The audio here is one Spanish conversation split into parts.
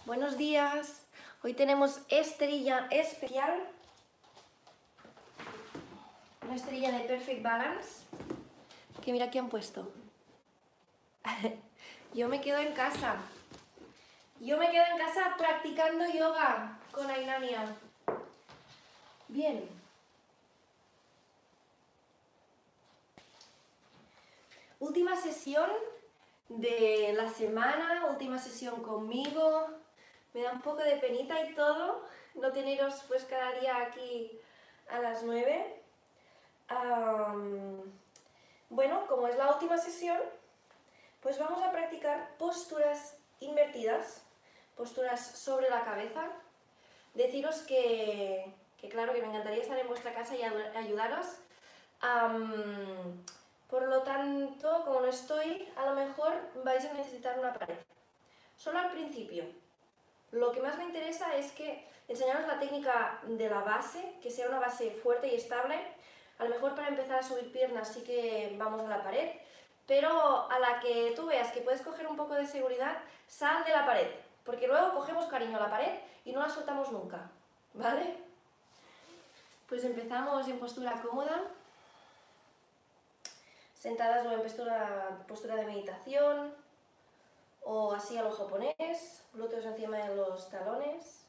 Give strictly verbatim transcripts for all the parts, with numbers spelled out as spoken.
Buenos días. Hoy tenemos esterilla especial. Una esterilla de Perfect Balance. Que mira qué han puesto. Yo me quedo en casa. Yo me quedo en casa practicando yoga con Ainania. Bien. Última sesión de la semana, última sesión conmigo. Me da un poco de penita y todo no teneros pues cada día aquí a las nueve. Um, bueno, como es la última sesión, pues vamos a practicar posturas invertidas, posturas sobre la cabeza. Deciros que, que claro que me encantaría estar en vuestra casa y ayudaros. Um, por lo tanto, como no estoy, a lo mejor vais a necesitar una pared. Solo al principio. Lo que más me interesa es que enseñaros la técnica de la base, que sea una base fuerte y estable. A lo mejor para empezar a subir piernas sí que vamos a la pared, pero a la que tú veas que puedes coger un poco de seguridad, sal de la pared, porque luego cogemos cariño a la pared y no la soltamos nunca, ¿vale? Pues empezamos en postura cómoda, sentadas o en postura, postura de meditación, o así a lo japonés, glúteos encima de los talones.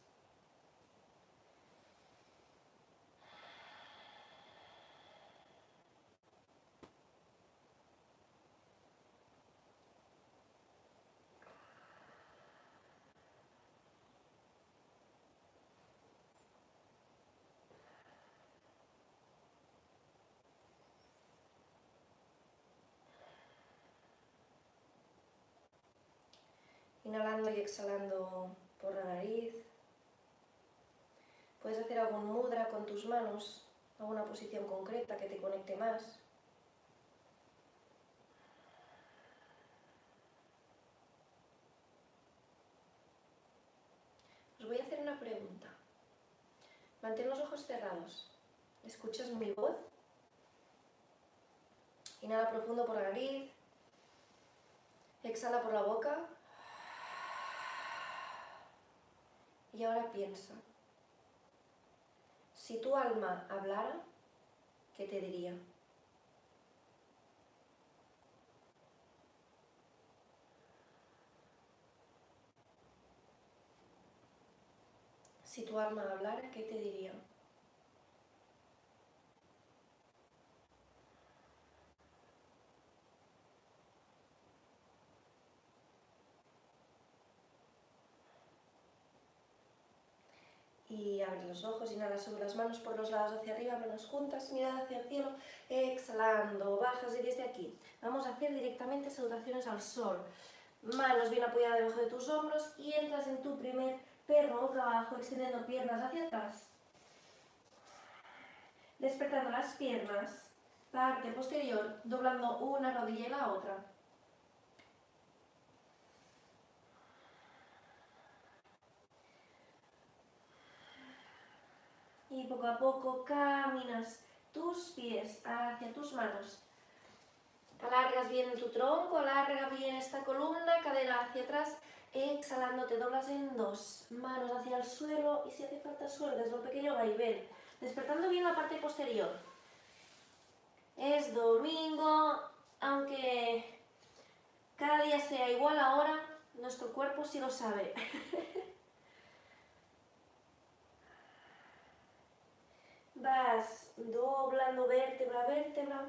Inhalando y exhalando por la nariz. Puedes hacer algún mudra con tus manos, alguna posición concreta que te conecte más. Os voy a hacer una pregunta. Mantén los ojos cerrados. ¿Escuchas mi voz? Inhala profundo por la nariz. Exhala por la boca. Y ahora piensa. Si tu alma hablara, ¿qué te diría? Si tu alma hablara, ¿qué te diría? Y abres los ojos, inhala, sube las manos por los lados hacia arriba, manos juntas, mirada hacia el cielo, exhalando, bajas y desde aquí. Vamos a hacer directamente salutaciones al sol. Manos bien apoyadas debajo de tus hombros y entras en tu primer perro boca abajo, extendiendo piernas hacia atrás. Despertando las piernas, parte posterior, doblando una rodilla y la otra. Y poco a poco caminas tus pies hacia tus manos. Alargas bien tu tronco, alarga bien esta columna, cadera hacia atrás. Exhalando te doblas en dos, manos hacia el suelo y si hace falta sueltas un pequeño vaivén. Despertando bien la parte posterior. Es domingo, aunque cada día sea igual ahora, nuestro cuerpo sí lo sabe. Vas doblando vértebra a vértebra.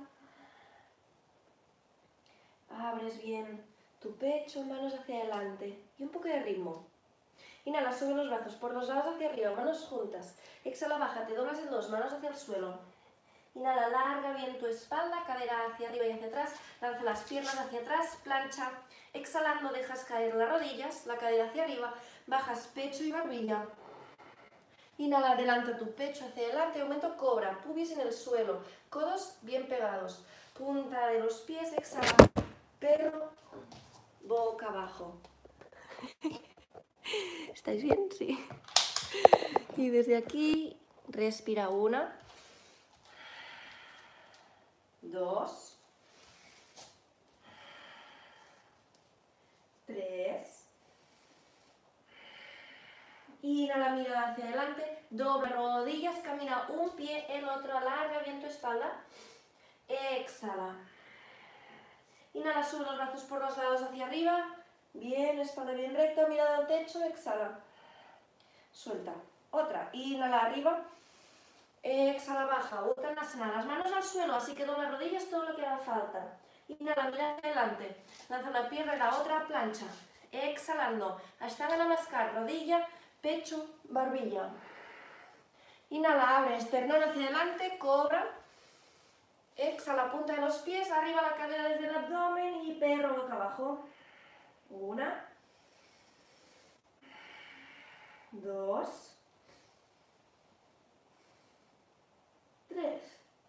Abres bien tu pecho, manos hacia adelante y un poco de ritmo. Inhala, sube los brazos por los lados hacia arriba, manos juntas. Exhala, baja, te doblas en dos, manos hacia el suelo. Inhala, larga bien tu espalda, cadera hacia arriba y hacia atrás. Lanza las piernas hacia atrás, plancha. Exhalando, dejas caer las rodillas, la cadera hacia arriba. Bajas pecho y barbilla. Inhala, adelanta tu pecho hacia adelante, aumento cobra, pubis en el suelo, codos bien pegados. Punta de los pies, exhala, perro, boca abajo. ¿Estáis bien? Sí. Y desde aquí, respira una, dos, tres, Inhala, mira hacia adelante, dobla rodillas, camina un pie, el otro, alarga bien tu espalda. Exhala. Inhala, sube los brazos por los lados hacia arriba. Bien, espalda bien recta, mirada al techo, exhala. Suelta. Otra, inhala arriba. Exhala, baja. Uttanasana, las manos al suelo, así que dobla rodillas todo lo que haga falta. Inhala, mira hacia adelante. Lanza una pierna y la otra, plancha. Exhalando. Ashtanga Namaskar, rodilla, pecho, barbilla. Inhala, abre, esternón hacia adelante, cobra. Exhala, punta de los pies, arriba la cadera desde el abdomen y perro boca abajo. Una. Dos. Tres.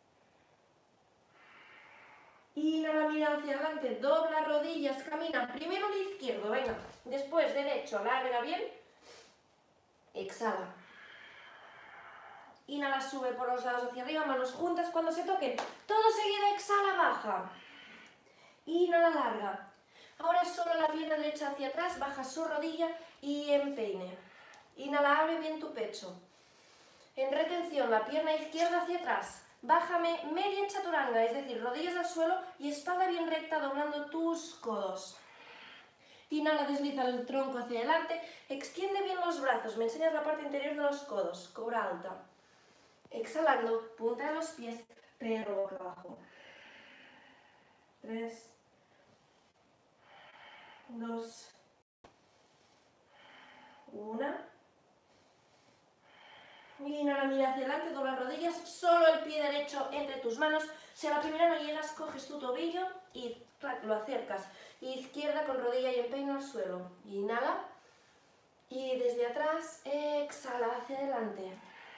Inhala, mira hacia adelante, dobla rodillas, camina. Primero el izquierdo, venga. Después derecho, larga bien. Exhala. Inhala, sube por los lados hacia arriba, manos juntas cuando se toquen. Todo seguido, exhala, baja. Inhala, larga. Ahora solo la pierna derecha hacia atrás, baja su rodilla y empeine. Inhala, abre bien tu pecho. En retención, la pierna izquierda hacia atrás. Bájame media chaturanga, es decir, rodillas al suelo y espalda bien recta, doblando tus codos. Inhala, desliza el tronco hacia adelante, extiende bien los brazos, me enseñas la parte interior de los codos, cobra alta. Exhalando, punta de los pies, perro boca abajo. Tres. Dos. Una. Inhala, mira hacia adelante, dobla rodillas, solo el pie derecho entre tus manos. Si a la primera no llegas, coges tu tobillo y clac, lo acercas. Izquierda con rodilla y empeine al suelo. Inhala. Y desde atrás, exhala hacia adelante.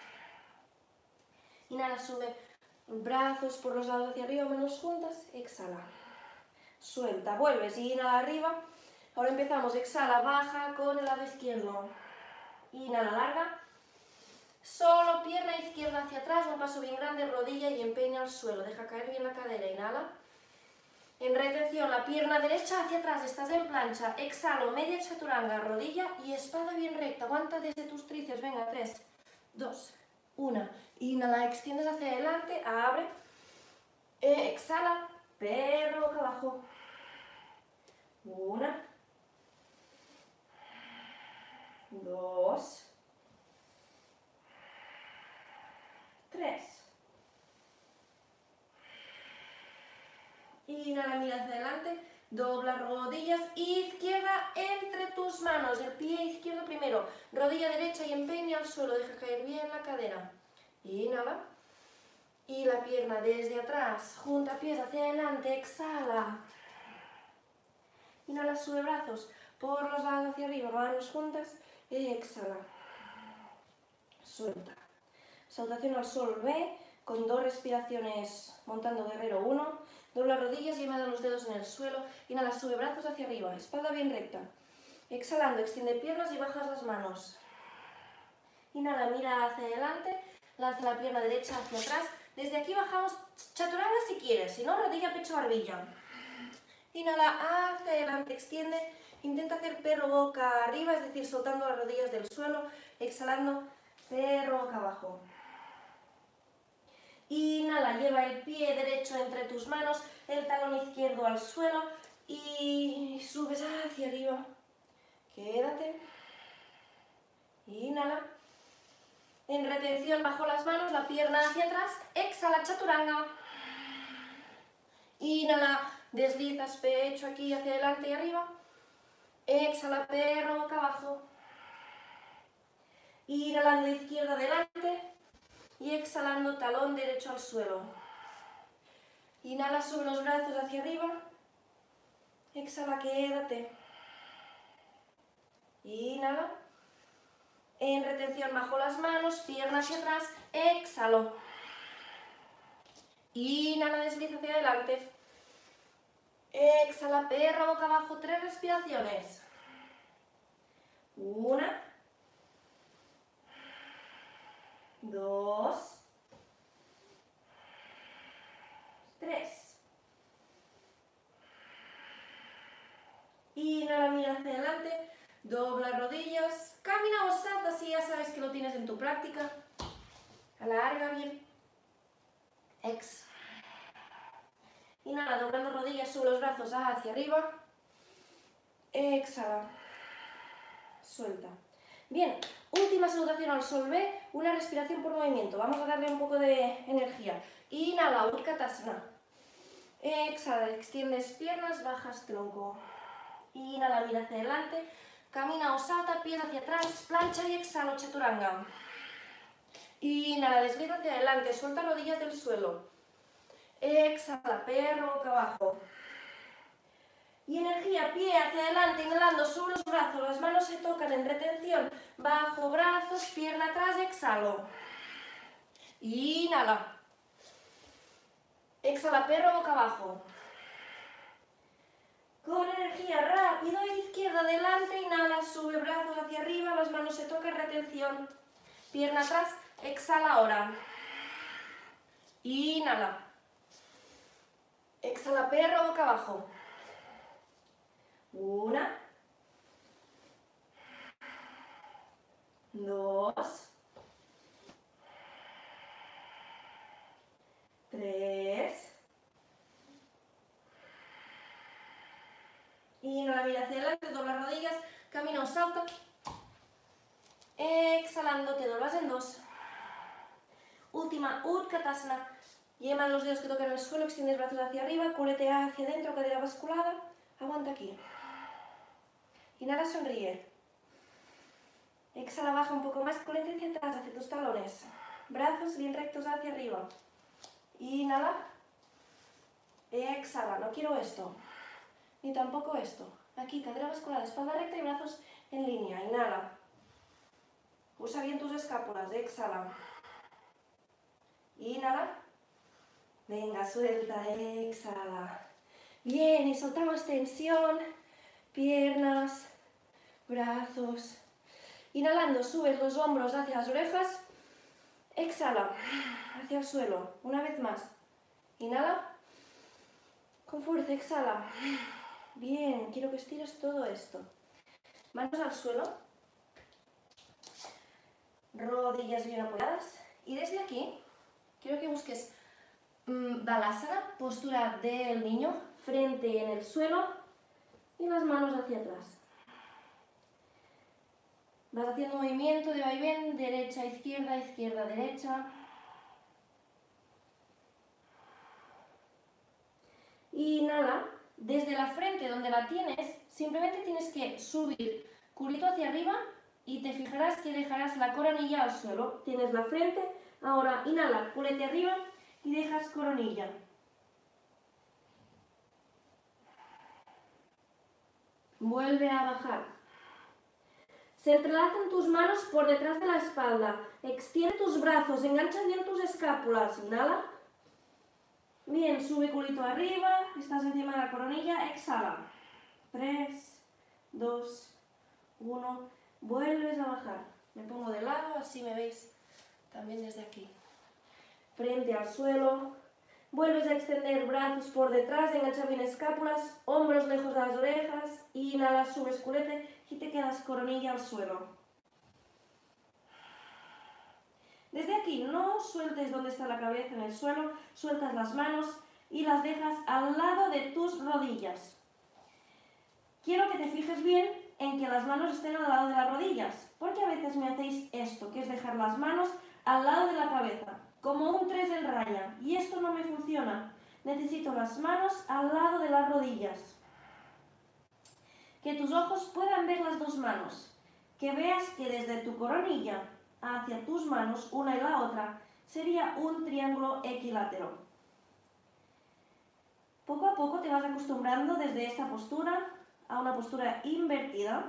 Inhala, sube brazos por los lados hacia arriba, manos juntas, exhala. Suelta, vuelves y inhala arriba. Ahora empezamos, exhala, baja con el lado izquierdo. Inhala, larga. Solo pierna izquierda hacia atrás, un paso bien grande, rodilla y empeine al suelo. Deja caer bien la cadera, inhala. En retención, la pierna derecha hacia atrás, estás en plancha. Exhalo, media chaturanga, rodilla y espalda bien recta. Aguanta desde tus tríceps, venga, tres, dos, una. Inhala, extiendes hacia adelante, abre. Exhala, perro boca abajo. Una. Dos. Tres. Inhala, mira hacia adelante, dobla rodillas, izquierda entre tus manos, el pie izquierdo primero, rodilla derecha y empeine al suelo, deja caer bien la cadera. Inhala. Y la pierna desde atrás, junta pies hacia adelante, exhala. Inhala, sube brazos por los lados hacia arriba, manos juntas, exhala. Suelta. Saltación al sol B, con dos respiraciones montando guerrero uno. Dobla rodillas, lleva los dedos en el suelo. Inhala, sube brazos hacia arriba, espalda bien recta. Exhalando, extiende piernas y bajas las manos. Inhala, mira hacia adelante, lanza la pierna derecha hacia atrás. Desde aquí bajamos chaturanga si quieres, si no, rodilla, pecho, barbilla. Inhala, hacia adelante, extiende. Intenta hacer perro boca arriba, es decir, soltando las rodillas del suelo. Exhalando, perro boca abajo. Inhala, lleva el pie derecho entre tus manos, el talón izquierdo al suelo y subes hacia arriba. Quédate. Inhala. En retención bajo las manos, la pierna hacia atrás. Exhala, chaturanga. Inhala, deslizas pecho aquí hacia adelante y arriba. Exhala, perro boca abajo. Inhalando izquierda adelante. Y exhalando, talón derecho al suelo. Inhala, sube los brazos hacia arriba. Exhala, quédate. Inhala. En retención, bajo las manos, pierna hacia atrás. Exhalo. Inhala, desliza hacia adelante. Exhala, perra, boca abajo. Tres respiraciones. Una. Dos, tres. Inhala, mira hacia adelante, dobla rodillas, camina o salta si ya sabes que lo tienes en tu práctica. Alarga bien. Ex. Inhala, doblando rodillas, sube los brazos hacia arriba. Exhala. Suelta. Bien, última salutación al sol B, una respiración por movimiento. Vamos a darle un poco de energía. Inhala, Utkatasana. Exhala, extiendes piernas, bajas tronco. Inhala, mira hacia adelante. Camina o salta, pies hacia atrás, plancha y exhala, Chaturanga. Inhala, desliza hacia adelante, suelta rodillas del suelo. Exhala, perro boca abajo. Y energía, pie hacia adelante, inhalando, sube los brazos, las manos se tocan en retención. Bajo brazos, pierna atrás, exhalo. Inhala. Exhala, perro boca abajo. Con energía, rápido, izquierda adelante, inhala, sube brazos hacia arriba, las manos se tocan, retención. Pierna atrás, exhala ahora. Inhala. Exhala, perro boca abajo. Una. Dos. Tres. Inhala, mira hacia adelante, dobla rodillas, camina o salta. Exhalando, te doblas en dos. Última, Utkatasana. Yema los dedos que tocan el suelo, extiendes brazos hacia arriba, cúbrete hacia adentro, cadera basculada. Aguanta aquí. Inhala, sonríe. Exhala, baja un poco más, cúbrete hacia atrás, hacia tus talones. Brazos bien rectos hacia arriba. Inhala. Exhala, no quiero esto. Ni tampoco esto. Aquí, cadera basculada, espalda recta y brazos en línea. Inhala. Usa bien tus escápulas. Exhala. Inhala. Venga, suelta. Exhala. Bien, y soltamos tensión. Piernas, brazos. Inhalando, subes los hombros hacia las orejas. Exhala. Hacia el suelo. Una vez más. Inhala. Con fuerza, exhala. Bien, quiero que estires todo esto. Manos al suelo. Rodillas bien apoyadas. Y desde aquí, quiero que busques mmm, Balasana, postura del niño, frente en el suelo y las manos hacia atrás. Vas haciendo movimiento de vaivén, derecha, izquierda, izquierda, derecha. Inhala. Desde la frente donde la tienes, simplemente tienes que subir culito hacia arriba y te fijarás que dejarás la coronilla al suelo. Tienes la frente, ahora inhala, culete arriba y dejas coronilla. Vuelve a bajar. Se entrelazan tus manos por detrás de la espalda. Extiende tus brazos, engancha bien tus escápulas. Inhala. Bien, sube culito arriba, estás encima de la coronilla, exhala. tres, dos, uno, vuelves a bajar. Me pongo de lado, así me veis también desde aquí. Frente al suelo, vuelves a extender brazos por detrás, engancha bien escápulas, hombros lejos de las orejas, inhala, subes culete y te quedas coronilla al suelo. Desde aquí no sueltes donde está la cabeza en el suelo, sueltas las manos y las dejas al lado de tus rodillas. Quiero que te fijes bien en que las manos estén al lado de las rodillas, porque a veces me hacéis esto, que es dejar las manos al lado de la cabeza, como un tres en raya, y esto no me funciona. Necesito las manos al lado de las rodillas. Que tus ojos puedan ver las dos manos, que veas que desde tu coronilla hacia tus manos, una y la otra, sería un triángulo equilátero. Poco a poco te vas acostumbrando desde esta postura a una postura invertida,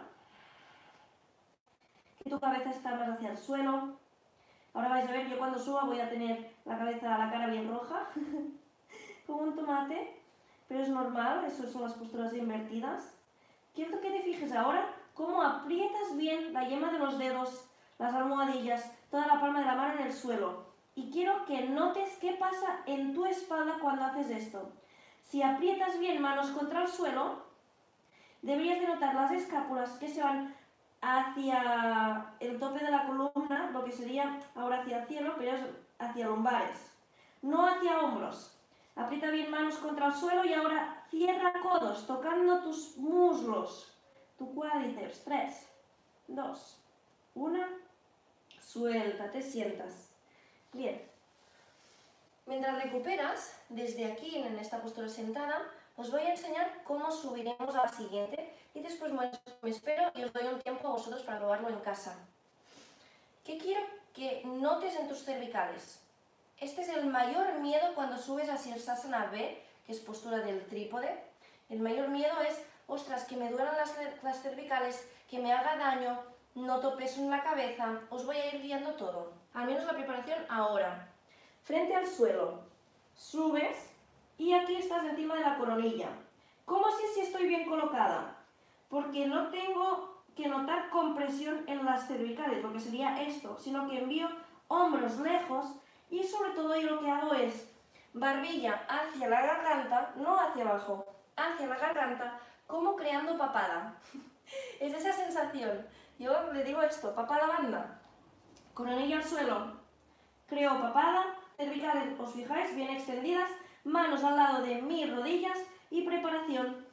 que tu cabeza está más hacia el suelo. Ahora vais a ver, yo cuando suba voy a tener la cabeza, la cara bien roja, como un tomate, pero es normal, eso son las posturas invertidas. Quiero que te fijes ahora cómo aprietas bien la yema de los dedos, las almohadillas, toda la palma de la mano en el suelo. Y quiero que notes qué pasa en tu espalda cuando haces esto. Si aprietas bien manos contra el suelo, deberías de notar las escápulas que se van hacia el tope de la columna, lo que sería ahora hacia el cielo, pero es hacia lumbares, no hacia hombros. Aprieta bien manos contra el suelo y ahora cierra codos, tocando tus muslos, tu cuádriceps. Tres, dos, una, suelta, te sientas. Bien. Mientras recuperas, desde aquí, en esta postura sentada, os voy a enseñar cómo subiremos a la siguiente y después me espero y os doy un tiempo a vosotros para probarlo en casa. ¿Qué quiero que notes en tus cervicales? Este es el mayor miedo cuando subes a Sirsasana B, que es postura del trípode. El mayor miedo es, ostras, que me duelan las, las cervicales, que me haga daño, noto peso en la cabeza. Os voy a ir guiando todo, al menos la preparación ahora. Frente al suelo, subes y aquí estás encima de la coronilla. ¿Cómo sé si estoy bien colocada? Porque no tengo que notar compresión en las cervicales, lo que sería esto, sino que envío hombros lejos y sobre todo yo lo que hago es barbilla hacia la garganta, no hacia abajo, hacia la garganta, como creando papada. Es esa sensación. Yo le digo esto, papada banda. Coronilla al suelo, creo papada, cervicales, os fijáis, bien extendidas, manos al lado de mis rodillas y preparación.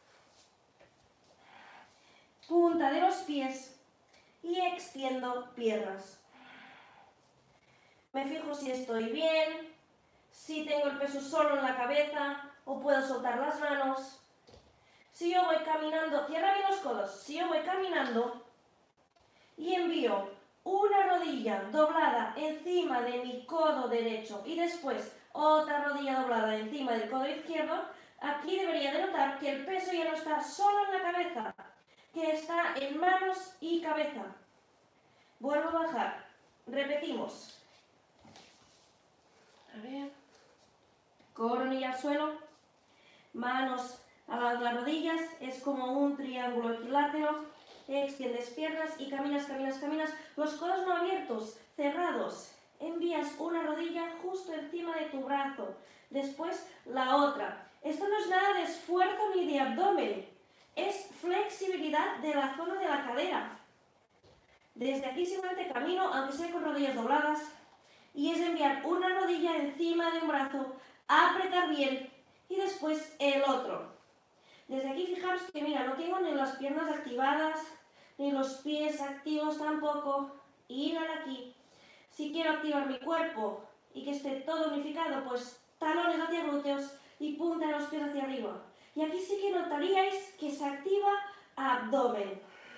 Punta de los pies y extiendo piernas. Me fijo si estoy bien, si tengo el peso solo en la cabeza o puedo soltar las manos. Si yo voy caminando, cierra bien los codos, si yo voy caminando y envío una rodilla doblada encima de mi codo derecho y después otra rodilla doblada encima del codo izquierdo, aquí debería de notar que el peso ya no está solo en la cabeza, que está en manos y cabeza. Vuelvo a bajar. Repetimos. A ver. Coronilla al suelo. Manos a las rodillas. Es como un triángulo equilátero. Extiendes piernas y caminas, caminas, caminas. Los codos no abiertos, cerrados. Envías una rodilla justo encima de tu brazo. Después la otra. Esto no es nada de esfuerzo ni de abdomen. Es flexibilidad de la zona de la cadera. Desde aquí simplemente camino, aunque sea con rodillas dobladas, y es enviar una rodilla encima de un brazo, apretar bien, y después el otro. Desde aquí fijaros que, mira, no tengo ni las piernas activadas, ni los pies activos tampoco, y nada aquí. Si quiero activar mi cuerpo y que esté todo unificado, pues talones hacia glúteos y punta de los pies hacia arriba. Y aquí sí que notaríais que se activa abdomen.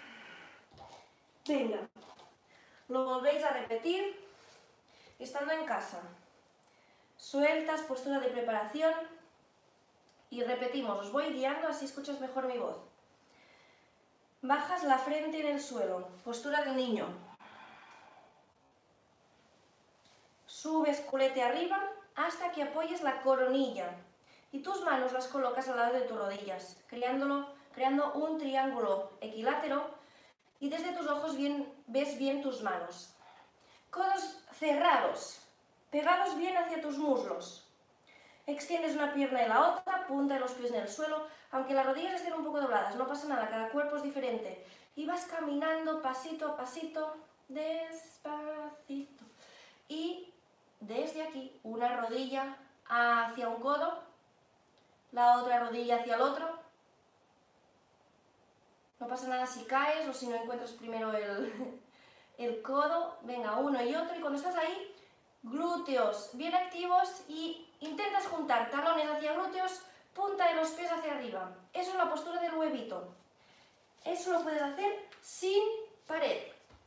Venga. Lo volvéis a repetir estando en casa. Sueltas, postura de preparación y repetimos. Os voy guiando, así escuchas mejor mi voz. Bajas la frente en el suelo, postura del niño. Subes culete arriba hasta que apoyes la coronilla. Y tus manos las colocas al lado de tus rodillas, creándolo, creando un triángulo equilátero y desde tus ojos bien, ves bien tus manos. Codos cerrados, pegados bien hacia tus muslos. Extiendes una pierna y la otra, punta de los pies en el suelo, aunque las rodillas estén un poco dobladas, no pasa nada, cada cuerpo es diferente. Y vas caminando pasito a pasito, despacito. Y desde aquí, una rodilla hacia un codo, la otra rodilla hacia el otro. No pasa nada si caes o si no encuentras primero el, el codo. Venga, uno y otro. Y cuando estás ahí, glúteos bien activos y intentas juntar talones hacia glúteos, punta de los pies hacia arriba. Eso es la postura del huevito. Eso lo puedes hacer sin pared.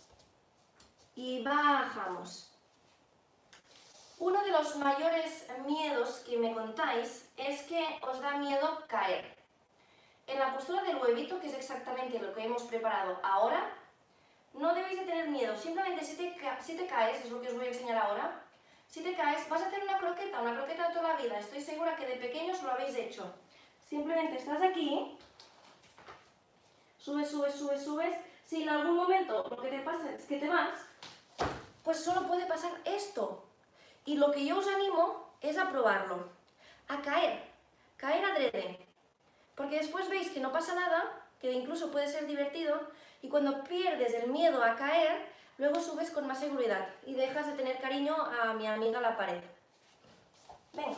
Y bajamos. Uno de los mayores miedos que me contáis es que os da miedo caer. En la postura del huevito, que es exactamente lo que hemos preparado ahora, no debéis de tener miedo. Simplemente si te, si te caes, es lo que os voy a enseñar ahora, si te caes vas a hacer una croqueta, una croqueta de toda la vida. Estoy segura que de pequeños lo habéis hecho. Simplemente estás aquí, subes, subes, subes, subes. Si en algún momento lo que te pasa es que te vas, pues solo puede pasar esto. Y lo que yo os animo es a probarlo, a caer, caer adrede. Porque después veis que no pasa nada, que incluso puede ser divertido, Y cuando pierdes el miedo a caer, luego subes con más seguridad y dejas de tener cariño a mi amiga la pared. Venga.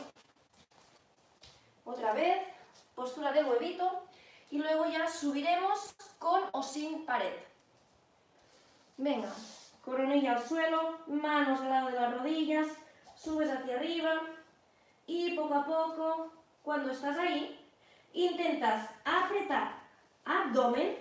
Otra vez, postura del huevito y luego ya subiremos con o sin pared. Venga. Coronilla al suelo, manos al lado de las rodillas, subes hacia arriba y poco a poco, cuando estás ahí, intentas apretar abdomen,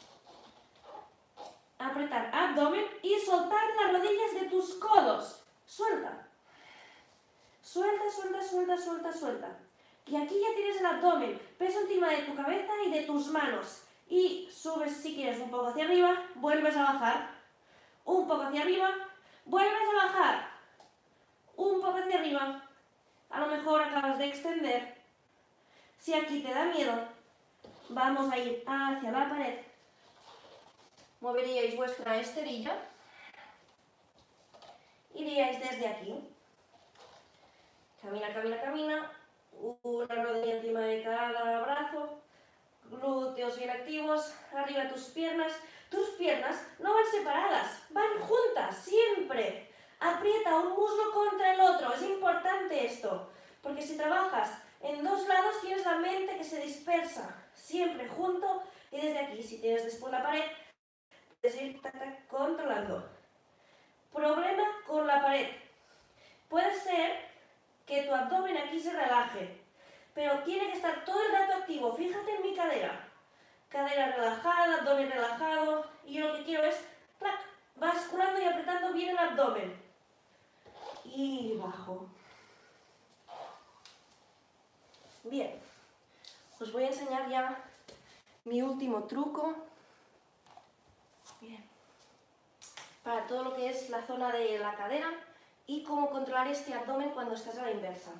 apretar abdomen y soltar las rodillas de tus codos. Suelta. Suelta, suelta, suelta, suelta, suelta. Y aquí ya tienes el abdomen, peso encima de tu cabeza y de tus manos. Y subes si quieres un poco hacia arriba, vuelves a bajar. Un poco hacia arriba, vuelves a bajar. Un poco hacia arriba. A lo mejor acabas de extender. Si aquí te da miedo, vamos a ir hacia la pared. Moveríais vuestra esterilla. Iríais desde aquí. Camina, camina, camina. Una rodilla encima de cada brazo. Glúteos bien activos. Arriba tus piernas. Tus piernas no van separadas, van juntas, siempre. Aprieta un muslo contra el otro, es importante esto. Porque si trabajas en dos lados tienes la mente que se dispersa. Siempre junto y desde aquí, si tienes después la pared, puedes ir tac, tac, controlando. Problema con la pared. Puede ser que tu abdomen aquí se relaje, pero tiene que estar todo el rato activo. Fíjate en mi cadera. Cadera relajada, abdomen relajado. Y yo lo que quiero es, clac, basculando y apretando bien el abdomen. Y bajo. Bien. Os voy a enseñar ya mi último truco. Bien. Para todo lo que es la zona de la cadera y cómo controlar este abdomen cuando estás a la inversa.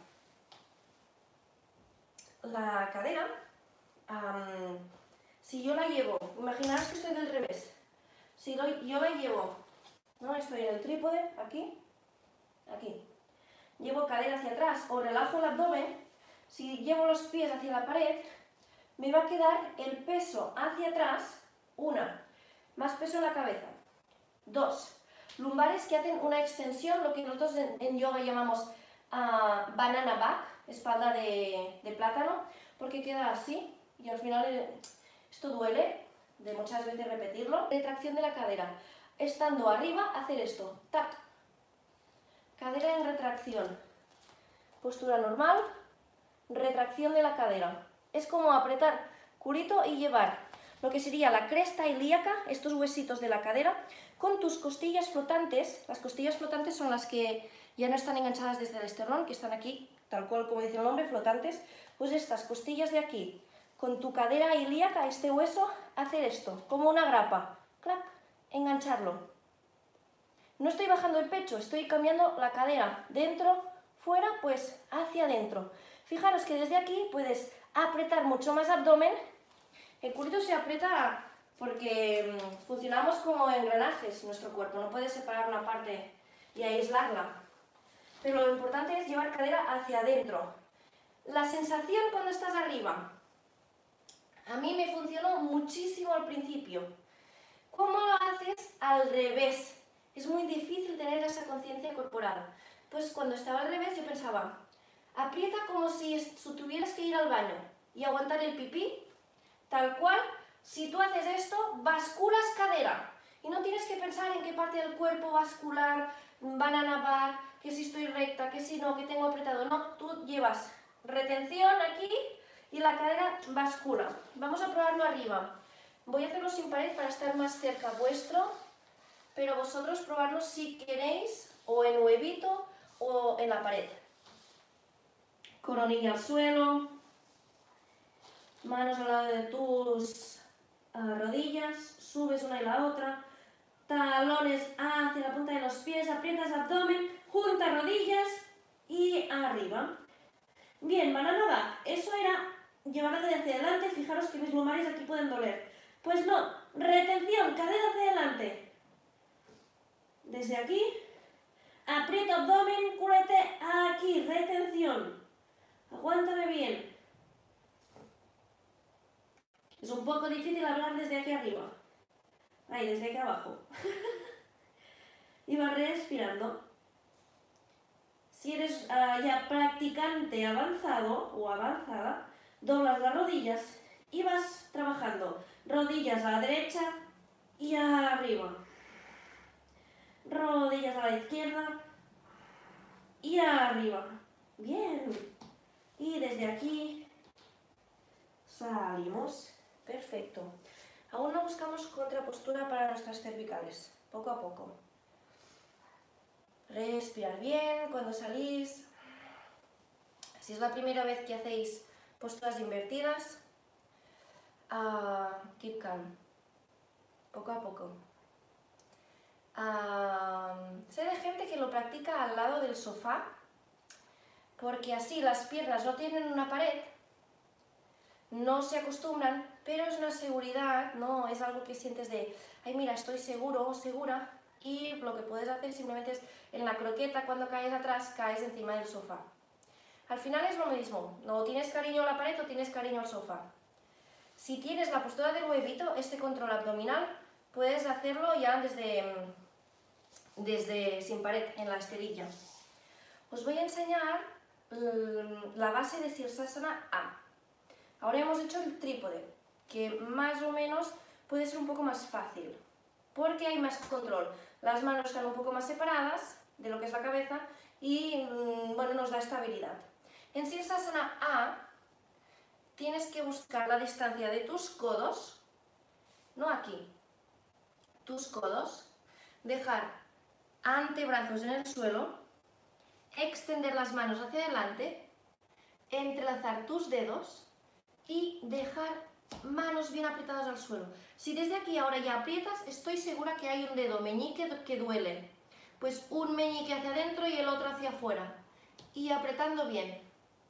La cadera... Um, Si yo la llevo, imaginaos que estoy del revés, si lo, yo la llevo, ¿no? Estoy en el trípode, aquí, aquí, llevo cadera hacia atrás o relajo el abdomen, si llevo los pies hacia la pared, me va a quedar el peso hacia atrás, una, más peso en la cabeza, dos, lumbares que hacen una extensión, lo que nosotros en, en yoga llamamos uh, banana back, espalda de, de plátano, porque queda así y al final... Esto duele, de muchas veces repetirlo. Retracción de la cadera. Estando arriba, hacer esto. Tac. Cadera en retracción. Postura normal. Retracción de la cadera. Es como apretar culito y llevar lo que sería la cresta ilíaca, estos huesitos de la cadera, con tus costillas flotantes. Las costillas flotantes son las que ya no están enganchadas desde el esternón, que están aquí, tal cual como dice el nombre, flotantes. Pues estas costillas de aquí, con tu cadera ilíaca, este hueso, hacer esto, como una grapa. Clac, engancharlo. No estoy bajando el pecho, estoy cambiando la cadera. Dentro, fuera, pues hacia adentro. Fijaros que desde aquí puedes apretar mucho más abdomen. El culito se aprieta porque funcionamos como engranajes en nuestro cuerpo. No puedes separar una parte y aislarla. Pero lo importante es llevar cadera hacia adentro. La sensación cuando estás arriba... A mí me funcionó muchísimo al principio. ¿Cómo lo haces? Al revés. Es muy difícil tener esa conciencia corporal. Pues cuando estaba al revés yo pensaba, aprieta como si tuvieras que ir al baño y aguantar el pipí, tal cual. Si tú haces esto, basculas cadera. Y no tienes que pensar en qué parte del cuerpo bascular, banana back, que si estoy recta, que si no, que tengo apretado. No, tú llevas retención aquí y la cadera bascula. Vamos a probarlo arriba. Voy a hacerlo sin pared para estar más cerca vuestro, pero vosotros probarlo si queréis, o en huevito o en la pared. Coronilla al suelo, manos al lado de tus uh, rodillas, subes una y la otra, talones hacia la punta de los pies, aprietas abdomen, juntas rodillas y arriba. Bien, banana back, eso era llevar la cadera hacia adelante. Fijaros que mis lumbares aquí pueden doler. Pues no, retención, cadera hacia adelante. Desde aquí, aprieto abdomen, culete, aquí, retención. Aguántame bien. Es un poco difícil hablar desde aquí arriba. ahí, desde aquí abajo. Y vas respirando. Si eres uh, ya practicante avanzado o avanzada, doblas las rodillas y vas trabajando. Rodillas a la derecha y arriba. Rodillas a la izquierda y arriba. Bien. Y desde aquí salimos. Perfecto. Aún no buscamos contrapostura para nuestras cervicales. Poco a poco. Respirar bien cuando salís. Si es la primera vez que hacéis posturas invertidas, uh, keep calm. Poco a poco. Uh, sé de gente que lo practica al lado del sofá, porque así las piernas no tienen una pared, no se acostumbran, pero es una seguridad, ¿no? Es algo que sientes de, ay mira, estoy seguro o segura, y lo que puedes hacer simplemente es, en la croqueta, cuando caes atrás, caes encima del sofá. Al final es lo mismo, no tienes cariño a la pared o tienes cariño al sofá. Si tienes la postura del huevito, este control abdominal, puedes hacerlo ya desde, desde sin pared, en la esterilla. Os voy a enseñar la base de Sirsasana A. Ahora hemos hecho el trípode, que más o menos puede ser un poco más fácil, porque hay más control. Las manos están un poco más separadas de lo que es la cabeza y bueno, nos da estabilidad. En Sirsasana A tienes que buscar la distancia de tus codos, no aquí, tus codos, dejar antebrazos en el suelo, extender las manos hacia adelante, entrelazar tus dedos y dejar manos bien apretadas al suelo. Si desde aquí ahora ya aprietas, estoy segura que hay un dedo meñique que duele. Pues un meñique hacia adentro y el otro hacia afuera. Y apretando bien.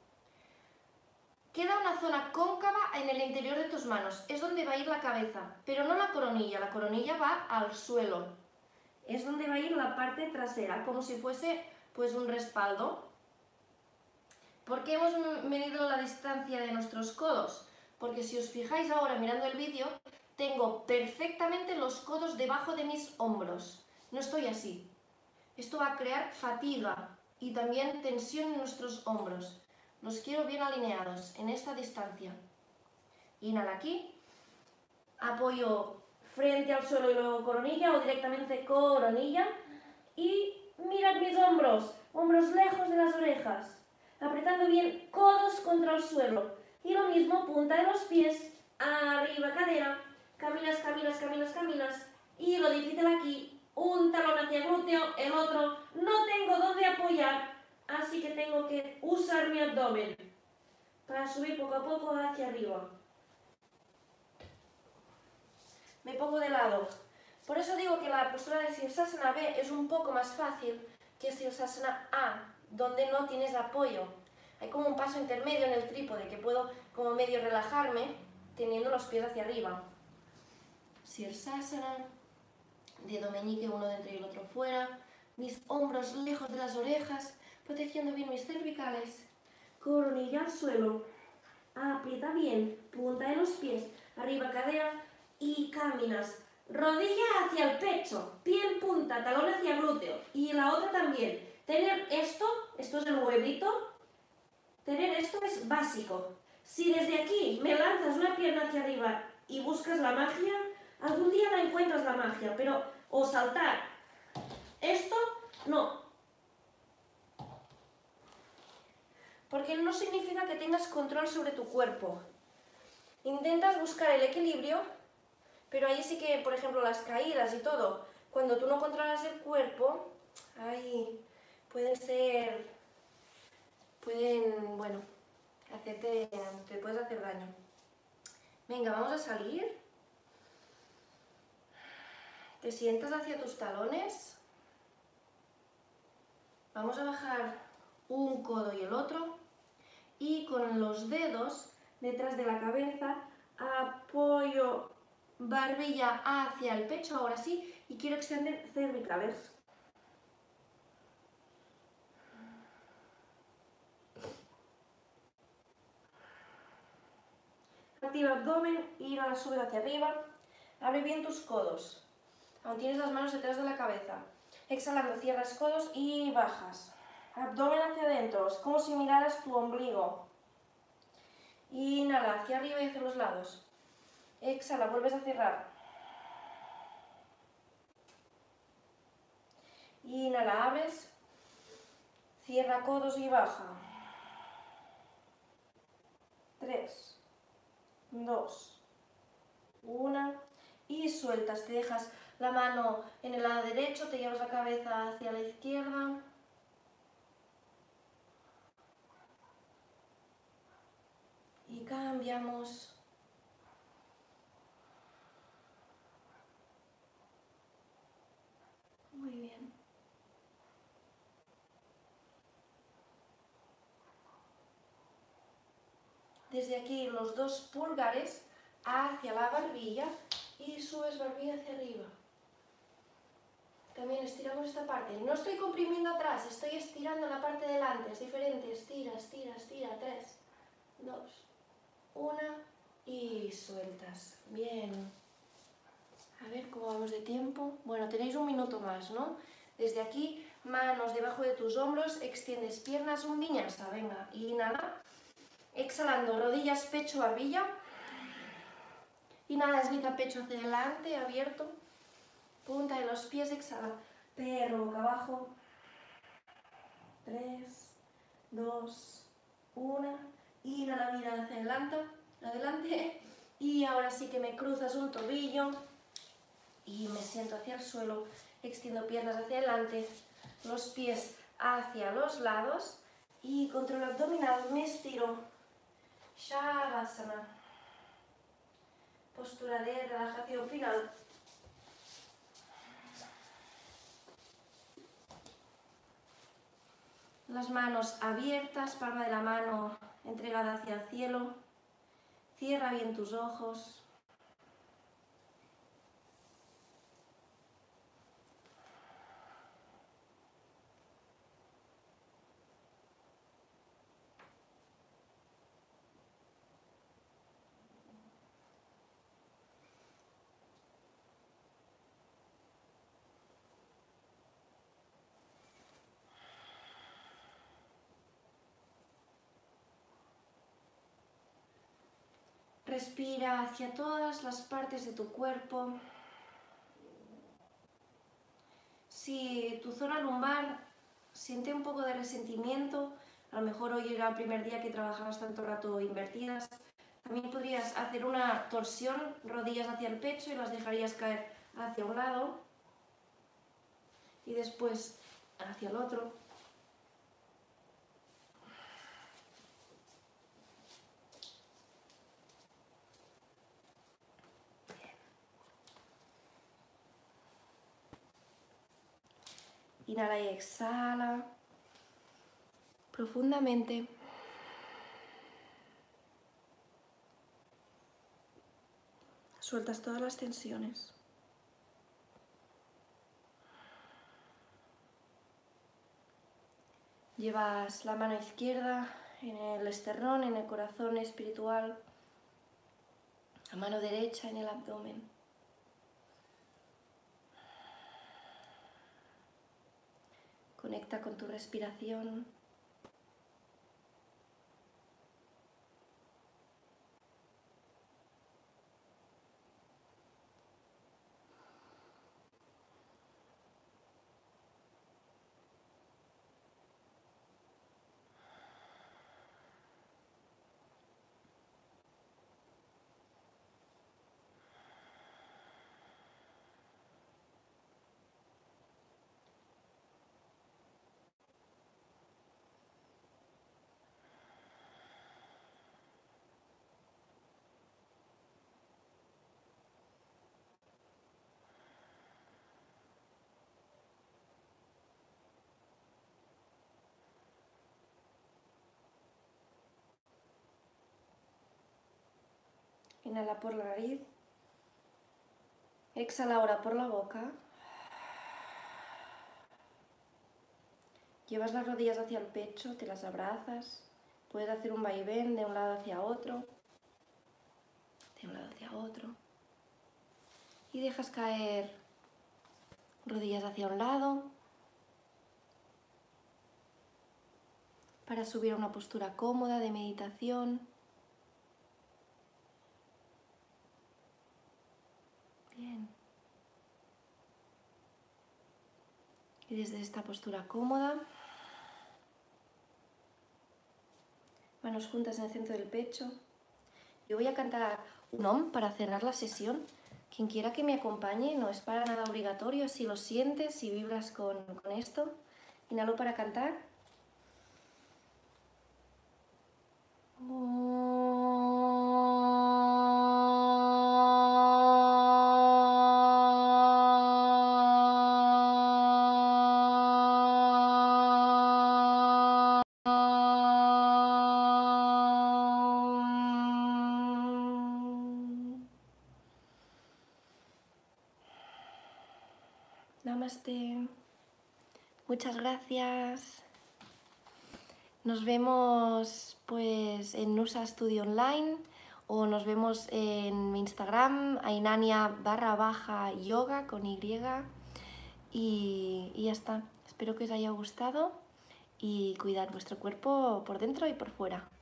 Queda una zona cóncava en el interior de tus manos. Es donde va a ir la cabeza, pero no la coronilla. La coronilla va al suelo. Es donde va a ir la parte trasera, como si fuese pues un respaldo. ¿Por qué hemos medido la distancia de nuestros codos? Porque si os fijáis ahora mirando el vídeo, tengo perfectamente los codos debajo de mis hombros. No estoy así. Esto va a crear fatiga y también tensión en nuestros hombros. Los quiero bien alineados en esta distancia. Inhala aquí. Apoyo frente al suelo y luego coronilla o directamente coronilla. Y mirad mis hombros. Hombros lejos de las orejas. Apretando bien codos contra el suelo. Y lo mismo, punta de los pies, arriba cadera, caminas, caminas, caminas, caminas. Y lo difícil aquí, un talón hacia glúteo, el otro, no tengo dónde apoyar, así que tengo que usar mi abdomen para subir poco a poco hacia arriba. Me pongo de lado. Por eso digo que la postura de Sirsasana B es un poco más fácil que Sirsasana A, donde no tienes apoyo. Hay como un paso intermedio en el trípode que puedo como medio relajarme teniendo los pies hacia arriba. Sirsasana, dedo meñique uno dentro y el otro fuera, mis hombros lejos de las orejas, protegiendo bien mis cervicales. Coronilla al suelo, aprieta bien, punta de los pies, arriba cadera y caminas. Rodilla hacia el pecho, pie en punta, talón hacia glúteo y la otra también. Tener esto, esto es el huevito. Tener esto es básico. Si desde aquí me lanzas una pierna hacia arriba y buscas la magia, algún día la encuentras la magia, pero o saltar. Esto no. Porque no significa que tengas control sobre tu cuerpo. Intentas buscar el equilibrio, pero ahí sí que, por ejemplo, las caídas y todo, cuando tú no controlas el cuerpo, ahí pueden ser... pueden, bueno, hacerte, te puedes hacer daño. Venga, vamos a salir. Te sientas hacia tus talones. Vamos a bajar un codo y el otro. Y con los dedos detrás de la cabeza apoyo barbilla hacia el pecho, ahora sí, y quiero extender cervicales. Activa abdomen, gira, sube hacia arriba. Abre bien tus codos. Aún tienes las manos detrás de la cabeza. Exhalando, cierras codos y bajas. Abdomen hacia adentro, es como si miraras tu ombligo. Inhala, hacia arriba y hacia los lados. Exhala, vuelves a cerrar. Inhala, abres. Cierra codos y baja. Tres, dos, uno. Y sueltas, te dejas la mano en el lado derecho, te llevas la cabeza hacia la izquierda. Y cambiamos. Muy bien. Desde aquí los dos pulgares hacia la barbilla y subes barbilla hacia arriba. También estiramos esta parte. No estoy comprimiendo atrás, estoy estirando la parte de delante. Es diferente. Estira, estira, estira. Tres, dos, una y sueltas. Bien. A ver cómo vamos de tiempo. Bueno, tenéis un minuto más, ¿no? Desde aquí, manos debajo de tus hombros, extiendes piernas, un viñasa. Venga, inhala. Exhalando, rodillas, pecho, barbilla. Inhala, desliza pecho hacia adelante, abierto. Punta de los pies, exhala. Perro, boca abajo. Tres, dos, uno. Inhala, mira hacia adelante. Adelante. Y ahora sí que me cruzas un tobillo. Y me siento hacia el suelo. Extiendo piernas hacia adelante. Los pies hacia los lados. Y control abdominal me estiro. Shavasana. Postura de relajación final. Las manos abiertas, palma de la mano entregada hacia el cielo. Cierra bien tus ojos. Respira hacia todas las partes de tu cuerpo. Si tu zona lumbar siente un poco de resentimiento, a lo mejor hoy era el primer día que trabajabas tanto rato invertidas, también podrías hacer una torsión, rodillas hacia el pecho y las dejarías caer hacia un lado y después hacia el otro. Inhala y exhala profundamente. Sueltas todas las tensiones. Llevas la mano izquierda en el esternón, en el corazón espiritual, la mano derecha en el abdomen. Conecta con tu respiración. Inhala por la nariz. Exhala ahora por la boca. Llevas las rodillas hacia el pecho, te las abrazas. Puedes hacer un vaivén de un lado hacia otro, de un lado hacia otro. Y dejas caer rodillas hacia un lado, para subir a una postura cómoda de meditación. Bien. Y desde esta postura cómoda, manos juntas en el centro del pecho. Yo voy a cantar un Om para cerrar la sesión. Quien quiera que me acompañe, no es para nada obligatorio. Si lo sientes, si vibras con, con esto, inhalo para cantar. Namaste. Muchas gracias. Nos vemos pues en Nusa Studio Online o nos vemos en mi Instagram, ainania barra baja yoga con Y. Y, y ya está. Espero que os haya gustado y cuidad vuestro cuerpo por dentro y por fuera.